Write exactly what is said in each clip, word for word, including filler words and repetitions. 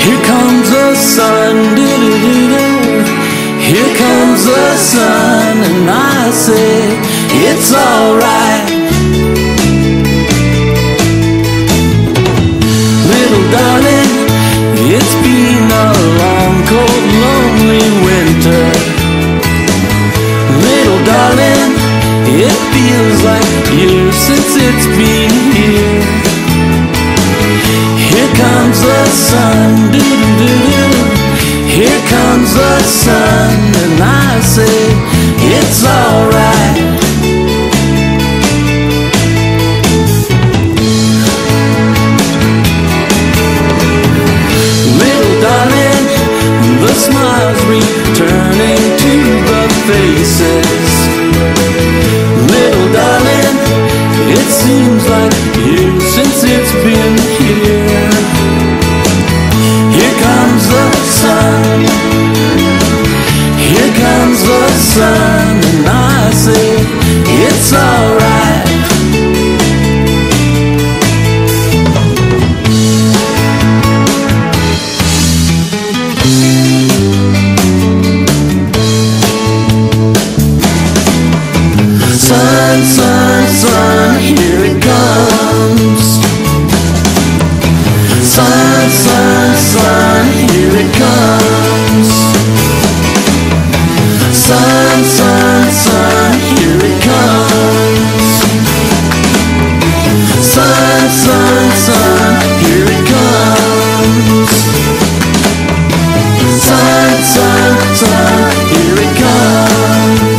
Here comes the sun, doo-doo-doo-doo. Here comes the sun, and I say it's alright. Little darling, it's been a long, cold, lonely winter. Little darling, it feels like years since it's been here. Here comes the sun, doo-doo-doo-doo. Here comes the sun, and I say it's alright. Little darling, the smiles returning to the faces. Little darling, it seems like years since it's been here. Here comes the sun, here comes the sun, and I say it's alright. Sun, sun, sun, here it comes. Sun, sun, sun, here it comes. Sun, sun, sun, here it comes. Sun, sun, sun, here it comes. Sun, sun, sun, here it comes.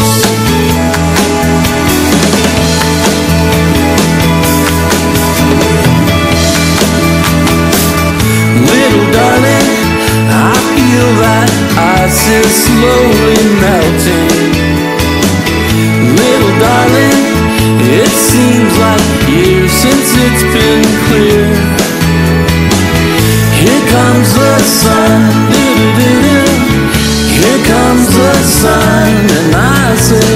Little darling, I feel that ice is slowly melting. Little darling, it seems like years since it's been clear. Here comes the sun, doo-doo-doo-doo. Here comes the sun, and I say